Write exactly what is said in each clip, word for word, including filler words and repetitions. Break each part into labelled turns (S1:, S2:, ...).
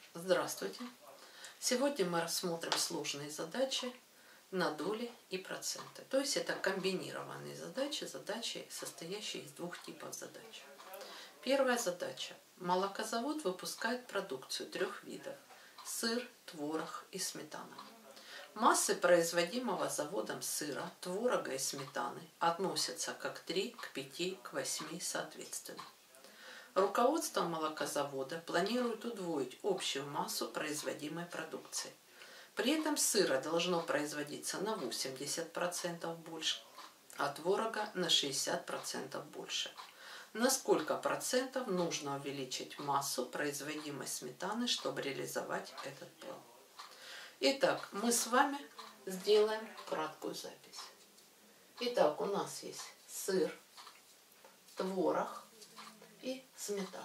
S1: Здравствуйте! Сегодня мы рассмотрим сложные задачи на доли и проценты. То есть это комбинированные задачи, задачи, состоящие из двух типов задач. Первая задача. Молокозавод выпускает продукцию трех видов – сыр, творог и сметана. Массы производимого заводом сыра, творога и сметаны относятся как три к пяти к восьми соответственно. Руководство молокозавода планирует удвоить общую массу производимой продукции. При этом сыра должно производиться на восемьдесят процентов больше, а творога на шестьдесят процентов больше. На сколько процентов нужно увеличить массу производимой сметаны, чтобы реализовать этот план? Итак, мы с вами сделаем краткую запись. Итак, у нас есть сыр, творог и сметана.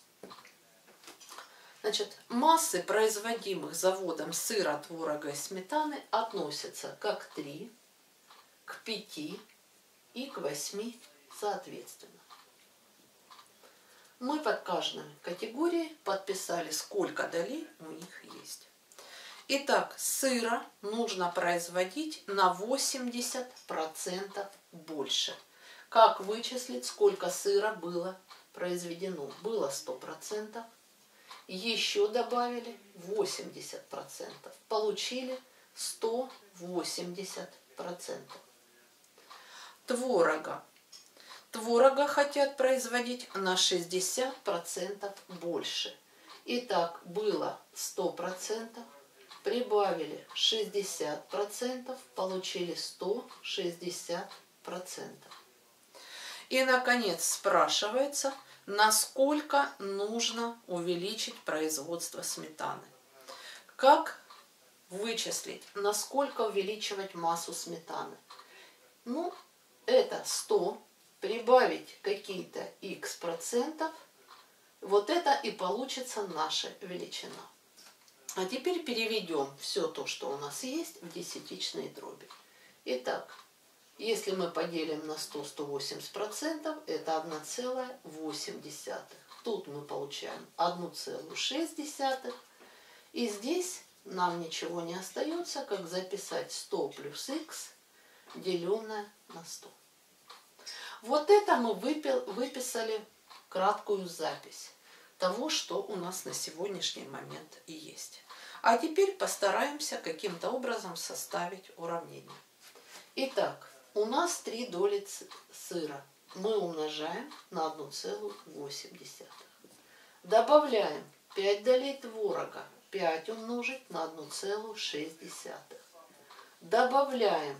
S1: Значит, массы производимых заводом сыра, творога и сметаны относятся как к три, к пяти и к восьми соответственно. Мы под каждой категорией подписали, сколько долей у них есть. Итак, сыра нужно производить на восемьдесят процентов больше. Как вычислить, сколько сыра было произведено? Было сто процентов, еще добавили восемьдесят процентов. Получили сто восемьдесят процентов. Творога. Творога хотят производить на шестьдесят процентов больше. Итак, было сто процентов, прибавили шестьдесят процентов, получили сто шестьдесят процентов. И, наконец, спрашивается, насколько нужно увеличить производство сметаны. Как вычислить, насколько увеличивать массу сметаны? Ну, это сто, прибавить какие-то х процентов, вот это и получится наша величина. А теперь переведем все то, что у нас есть, в десятичные дроби. Итак, если мы поделим на сто, сто восемьдесят процентов, это одна целая восемь десятых. Тут мы получаем одна целая шесть десятых. И здесь нам ничего не остается, как записать сто плюс х, деленное на сто. Вот это мы выписали краткую запись того, что у нас на сегодняшний момент и есть. А теперь постараемся каким-то образом составить уравнение. Итак, у нас три доли сыра. Мы умножаем на одну целую восемь десятых. Добавляем пять долей творога. пять умножить на одну целую шесть десятых. Добавляем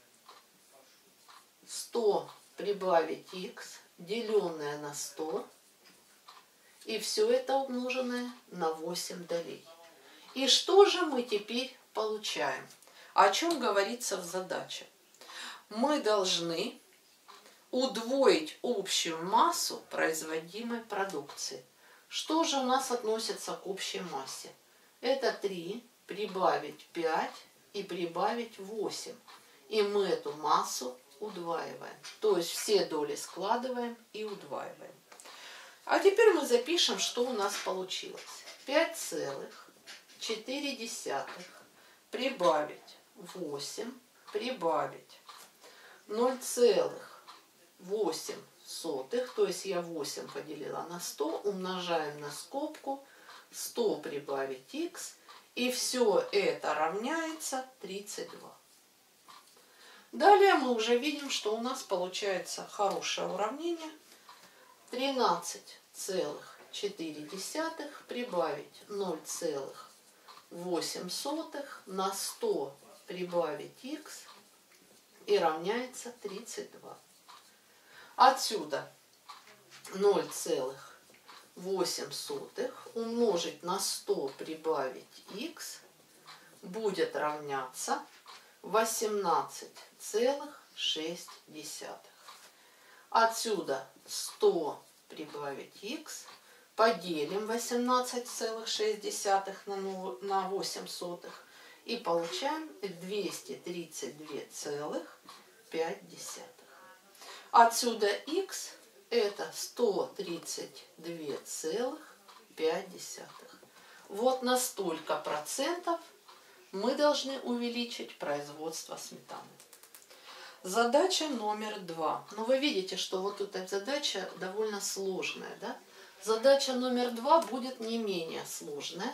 S1: сто прибавить х, деленное на сто. И все это умноженное на восемь долей. И что же мы теперь получаем? О чем говорится в задаче? Мы должны удвоить общую массу производимой продукции. Что же у нас относится к общей массе? Это три прибавить пять и прибавить восемь. И мы эту массу удваиваем. То есть все доли складываем и удваиваем. А теперь мы запишем, что у нас получилось. пять целых четыре десятых прибавить восемь, прибавить ноль целых восемь сотых, то есть я восемь поделила на сто, умножаем на скобку, сто прибавить х, и все это равняется тридцать два. Далее мы уже видим, что у нас получается хорошее уравнение. тринадцать целых четыре десятых прибавить ноль целых восемь сотых на сто прибавить х и равняется тридцать два. Отсюда ноль целых восемь сотых умножить на сто прибавить х будет равняться восемнадцать целых шесть десятых. Отсюда сто прибавить х, поделим восемнадцать целых шесть десятых на восемь сотых и получаем двести тридцать два целых пять десятых. Отсюда х это сто тридцать два целых пять десятых. Вот на столько процентов мы должны увеличить производство сметаны. Задача номер два. Ну, вы видите, что вот эта задача довольно сложная, да? Задача номер два будет не менее сложная.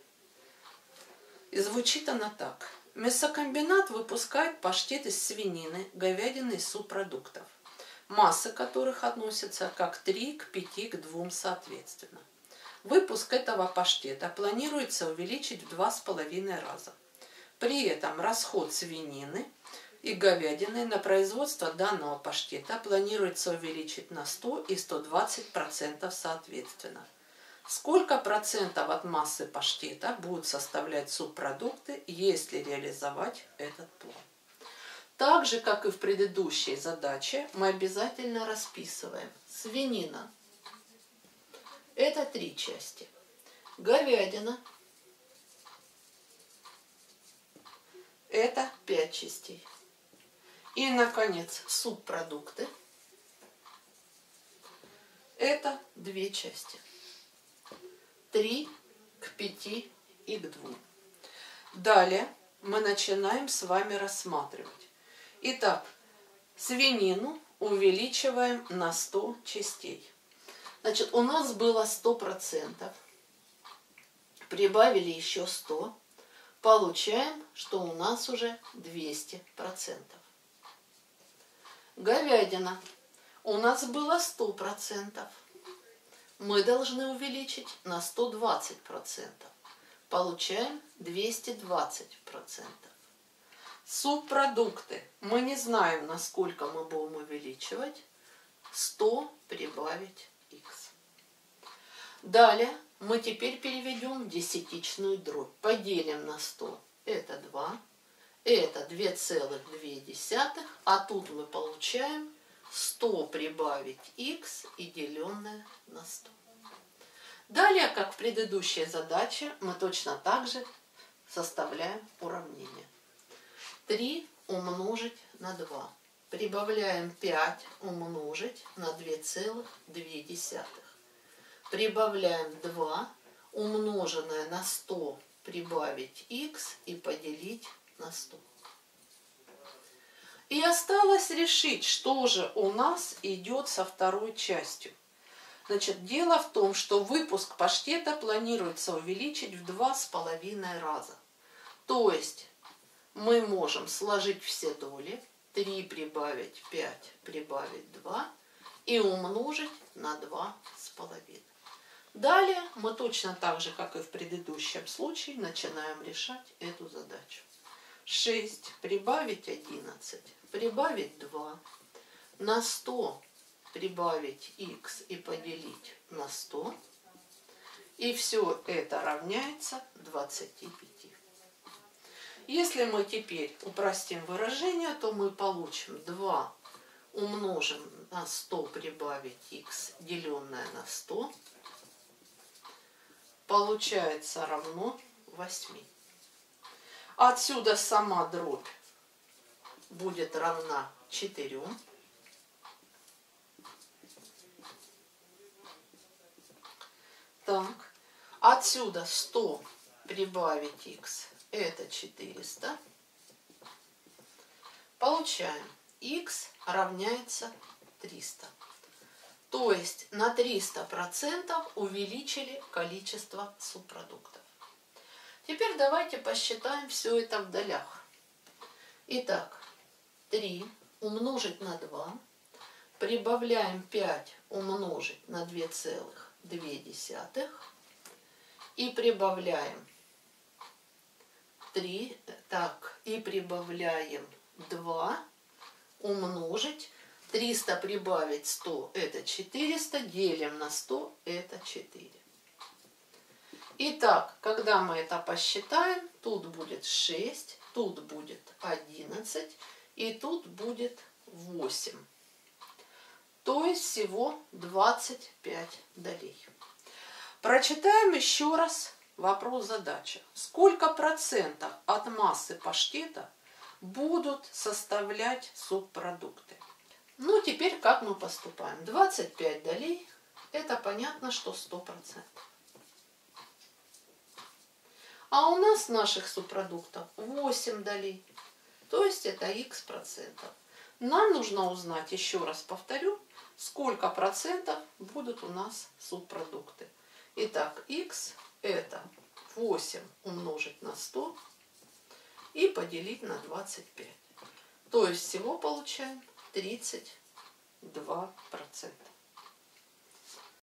S1: И звучит она так. Мясокомбинат выпускает паштет из свинины, говядины и субпродуктов, массы которых относятся как три к пяти к двум соответственно. Выпуск этого паштета планируется увеличить в два с половиной раза. При этом расход свинины и говядины на производство данного паштета планируется увеличить на сто и сто двадцать процентов соответственно. Сколько процентов от массы паштета будут составлять субпродукты, если реализовать этот план? Так же, как и в предыдущей задаче, мы обязательно расписываем. Свинина – это три части. Говядина – это пять частей. И, наконец, субпродукты – это две части. три к пяти и к двум. Далее мы начинаем с вами рассматривать. Итак, свинину увеличиваем на сто частей. Значит, у нас было сто процентов. Прибавили еще сто. Получаем, что у нас уже двести процентов. Говядина. У нас было сто процентов. Мы должны увеличить на сто двадцать процентов. Получаем двести двадцать процентов. Субпродукты. Мы не знаем, насколько мы будем увеличивать. сто прибавить х. Далее мы теперь переведем в десятичную дробь. Поделим на сто. Это два. Это две целых две десятых. А тут мы получаем сто прибавить х и деленное на сто. Далее, как в предыдущей задаче, мы точно так же составляем уравнение. три умножить на два. Прибавляем пять умножить на две целых две десятых. Прибавляем два умноженное на сто прибавить х и поделить на сто. И осталось решить, что же у нас идет со второй частью. Значит, дело в том, что выпуск паштета планируется увеличить в два с половиной раза. То есть мы можем сложить все доли, три прибавить пять прибавить два и умножить на два с половиной. Далее мы точно так же, как и в предыдущем случае, начинаем решать эту задачу. шесть прибавить одиннадцать прибавить два на сто прибавить х и поделить на сто. И все это равняется двадцати пяти. Если мы теперь упростим выражение, то мы получим два умножим на сто прибавить х, деленное на сто, получается равно восьми. Отсюда сама дробь будет равна четырем. Так, отсюда сто прибавить х это четыреста. Получаем х равняется триста. То есть на триста процентов увеличили количество субпродуктов. Теперь давайте посчитаем все это в долях. Итак, три умножить на два. Прибавляем пять умножить на две целых две десятых. И прибавляем три, так, и прибавляем два умножить. триста прибавить сто это четыреста, делим на сто это четыре. Итак, когда мы это посчитаем, тут будет шесть, тут будет одиннадцать и тут будет восемь. То есть всего двадцать пять долей. Прочитаем еще раз вопрос-задача. Сколько процентов от массы паштета будут составлять субпродукты? Ну, теперь как мы поступаем? двадцать пять долей, это понятно, что сто процентов. А у нас наших субпродуктов восемь долей. То есть это х процентов. Нам нужно узнать, еще раз повторю, сколько процентов будут у нас субпродукты. Итак, х это восемь умножить на сто и поделить на двадцать пять. То есть всего получаем тридцать два процента.